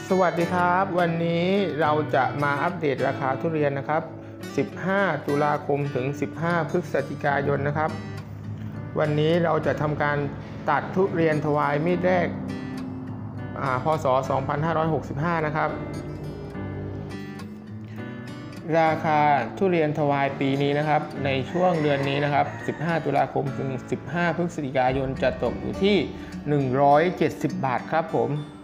สวัสดีครับวันนี้เราจะมาอัปเดตราคาทุเรียนนะครับ15ตุลาคมถึง15พฤศจิกายนนะครับวันนี้เราจะทำการตัดทุเรียนถวายมีดแรกพศ2565นะครับราคาทุเรียนถวายปีนี้นะครับในช่วงเดือนนี้นะครับ15ตุลาคมถึง15พฤศจิกายนจะตกอยู่ที่170 บาทครับผม